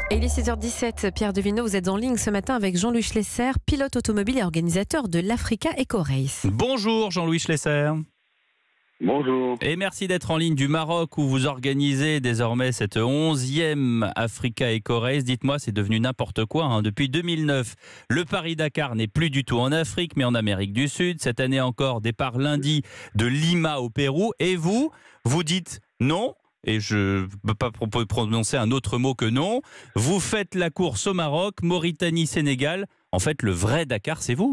Et il est 6h17, Pierre Devineau, vous êtes en ligne ce matin avec Jean-Louis Schlesser, pilote automobile et organisateur de l'Africa Eco Race. Bonjour Jean-Louis Schlesser. Bonjour. Et merci d'être en ligne du Maroc où vous organisez désormais cette 11e Africa Eco Race. Dites-moi, c'est devenu n'importe quoi, hein. Depuis 2009, le Paris-Dakar n'est plus du tout en Afrique mais en Amérique du Sud. Cette année encore, départ lundi de Lima au Pérou. Et vous dites non. Et je ne peux pas prononcer un autre mot que non. Vous faites la course au Maroc, Mauritanie, Sénégal. En fait, le vrai Dakar, c'est vous.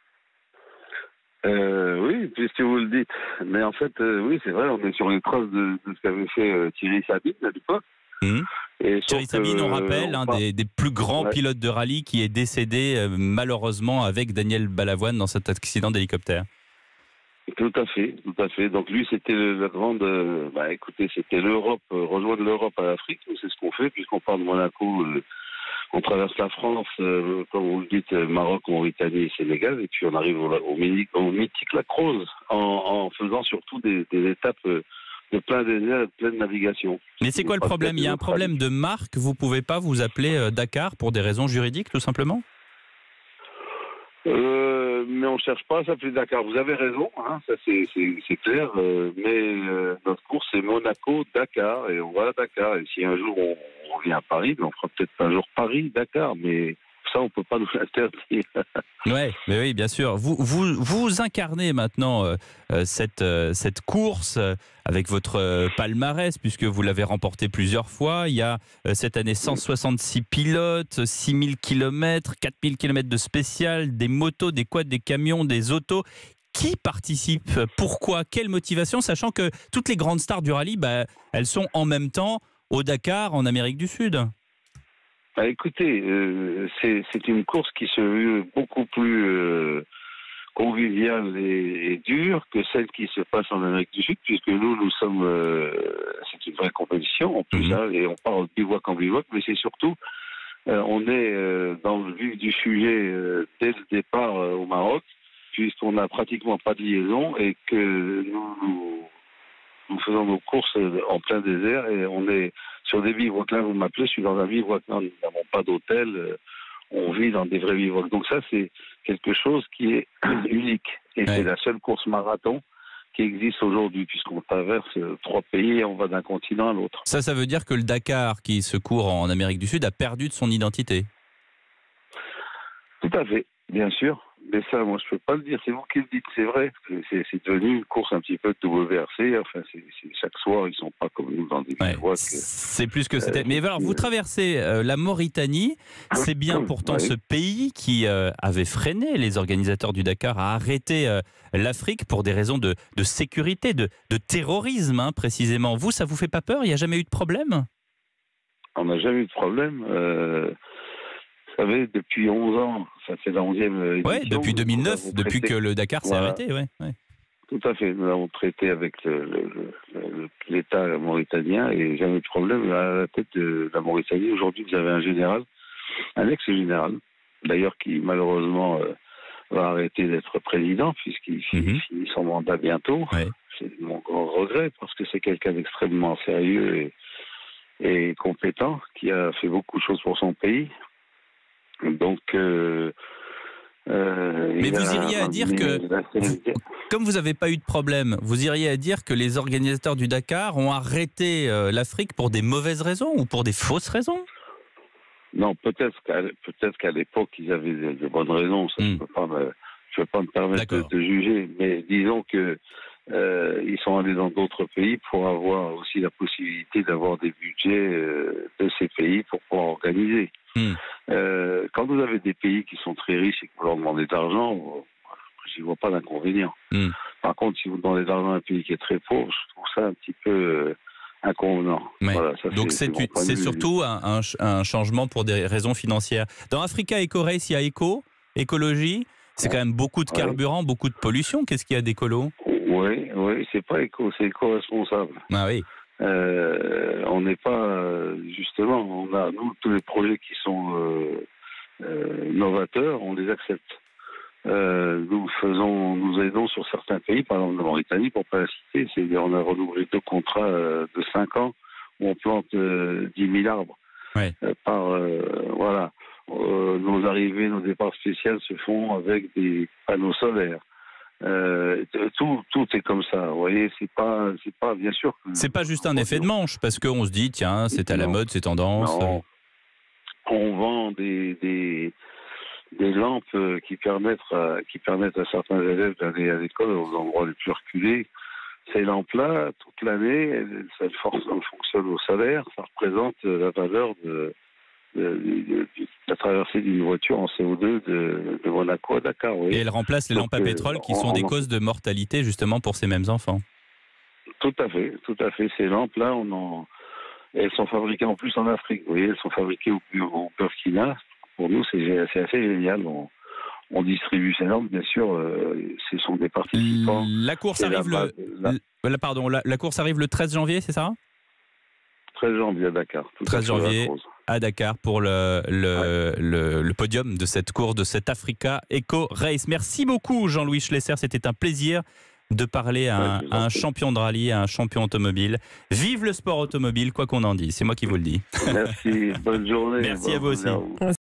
Oui, puisque vous le dites. Mais en fait, oui, c'est vrai, on est sur les traces de ce qu'avait fait Thierry Sabine à l'époque. Thierry Sabine, on rappelle, un des plus grands pilotes de rallye qui est décédé malheureusement avec Daniel Balavoine dans cet accident d'hélicoptère. Tout à fait. Donc lui, c'était la grande... écoutez, c'était l'Europe, rejoindre l'Europe à l'Afrique. C'est ce qu'on fait, puisqu'on part de Monaco, on traverse la France, comme vous le dites, Maroc, Mauritanie et Sénégal, et puis on arrive au mythique La Croze, en faisant surtout des étapes de plein désert, de pleine navigation. Mais c'est quoi le problème ? Il y a un problème de marque, vous ne pouvez pas vous appeler Dakar pour des raisons juridiques, tout simplement ? Mais on ne cherche pas à s'appeler Dakar. Vous avez raison, hein, ça c'est clair. Mais notre course c'est Monaco-Dakar et on va à Dakar. Et si un jour on vient à Paris, on fera peut-être un jour Paris-Dakar. Mais ça, on ne peut pas nous l'interdire. Ouais, mais oui, bien sûr. Vous incarnez maintenant cette course avec votre palmarès, puisque vous l'avez remporté plusieurs fois. Il y a cette année 166 pilotes, 6000 km, 4000 km de spécial, des motos, des quads, des camions, des autos. Qui participe ? Pourquoi ? Quelle motivation ? Sachant que toutes les grandes stars du rallye, elles sont en même temps au Dakar, en Amérique du Sud. Écoutez, c'est une course qui se veut beaucoup plus conviviale et dure que celle qui se passe en Amérique du Sud, puisque nous sommes... c'est une vraie compétition, en plus, hein, et on parle de bivouac en bivouac, mais c'est surtout... on est dans le vif du sujet dès le départ au Maroc, puisqu'on n'a pratiquement pas de liaison et que nous faisons nos courses en plein désert et on est sur des bivouacs. Là, vous m'appelez, je suis dans un bivouac. Nous n'avons pas d'hôtel, on vit dans des vrais bivouacs. Donc ça, c'est quelque chose qui est unique. Et c'est la seule course marathon qui existe aujourd'hui, puisqu'on traverse 3 pays et on va d'un continent à l'autre. Ça veut dire que le Dakar, qui se court en Amérique du Sud, a perdu de son identité. Tout à fait, bien sûr. Mais ça, moi, je peux pas le dire. C'est vous qui le dites, c'est vrai. C'est devenu une course un petit peu de WRC. Enfin, chaque soir, ils sont pas comme nous dans des bivouacs. C'est plus que c'était. Mais alors, vous traversez la Mauritanie. C'est bien pourtant ce pays qui avait freiné les organisateurs du Dakar à arrêter l'Afrique pour des raisons de sécurité, de terrorisme, hein, précisément. Vous, ça vous fait pas peur ? Il n'y a jamais eu de problème ? On n'a jamais eu de problème. Vous savez, depuis 11 ans, ça fait la 11e édition. Oui, depuis 2009, depuis que le Dakar s'est arrêté, ouais. Tout à fait. Nous avons traité avec l'État mauritanien et jamais eu de problème. À la tête de la Mauritanie, aujourd'hui, vous avez un général, un ex-général, d'ailleurs, qui malheureusement va arrêter d'être président, puisqu'il finit son mandat bientôt. Ouais. C'est mon grand regret, parce que c'est quelqu'un d'extrêmement sérieux et compétent, qui a fait beaucoup de choses pour son pays. Donc, mais vous iriez à dire que, comme vous n'avez pas eu de problème, vous iriez à dire que les organisateurs du Dakar ont arrêté l'Afrique pour des mauvaises raisons ou pour des fausses raisons ? Non, peut-être qu'à l'époque, ils avaient de bonnes raisons. Ça, je peux pas me permettre de juger. Mais disons que ils sont allés dans d'autres pays pour avoir aussi la possibilité d'avoir des budgets de ces pays pour pouvoir organiser. Quand vous avez des pays qui sont très riches et que vous leur demandez de l'argent, je n'y vois pas d'inconvénient. Par contre, si vous demandez de l'argent à un pays qui est très pauvre, je trouve ça un petit peu inconvenant. Ouais. Voilà, ça, donc c'est surtout un changement pour des raisons financières. Dans Africa Eco Race, il y a écologie, c'est quand même beaucoup de carburant, beaucoup de pollution. Qu'est-ce qu'il y a d'écolo ? Oui, c'est pas éco, c'est éco-responsable. Ah oui. On n'est pas, justement, on a, nous, tous les projets qui sont novateurs, on les accepte. Nous aidons sur certains pays, par exemple la Mauritanie, pour ne pas la citer, c'est-à-dire on a renouvelé 2 contrats de 5 ans où on plante 10 000 arbres. Ouais. Voilà. Nos arrivées, nos départs spéciaux se font avec des panneaux solaires. Tout est comme ça. Vous voyez, c'est pas bien sûr. C'est pas juste un effet de manche, parce qu'on se dit, tiens, c'est à la mode, c'est tendance. Non. On vend des lampes qui permettent à certains élèves d'aller à l'école aux endroits les plus reculés. Ces lampes-là, toute l'année, ça fonctionne au salaire. Ça représente la valeur de la traversée d'une voiture en CO2 de Monaco à Dakar. Oui. Et elle remplace les lampes à pétrole qui sont des causes de mortalité justement pour ces mêmes enfants. Tout à fait. Ces lampes-là, elles sont fabriquées en plus en Afrique. Vous voyez, elles sont fabriquées au Burkina. Pour nous, c'est assez génial. On distribue ces lampes, bien sûr. Ce sont des participants. La course arrive la course arrive le 13 janvier, c'est ça ? 13 janvier à Dakar. 13 janvier à Dakar pour le podium de cette course, de cette Africa Eco Race. Merci beaucoup Jean-Louis Schlesser, c'était un plaisir de parler à un champion de rallye, à un champion automobile. Vive le sport automobile, quoi qu'on en dise, c'est moi qui vous le dis. Merci, bonne journée. Merci à vous aussi.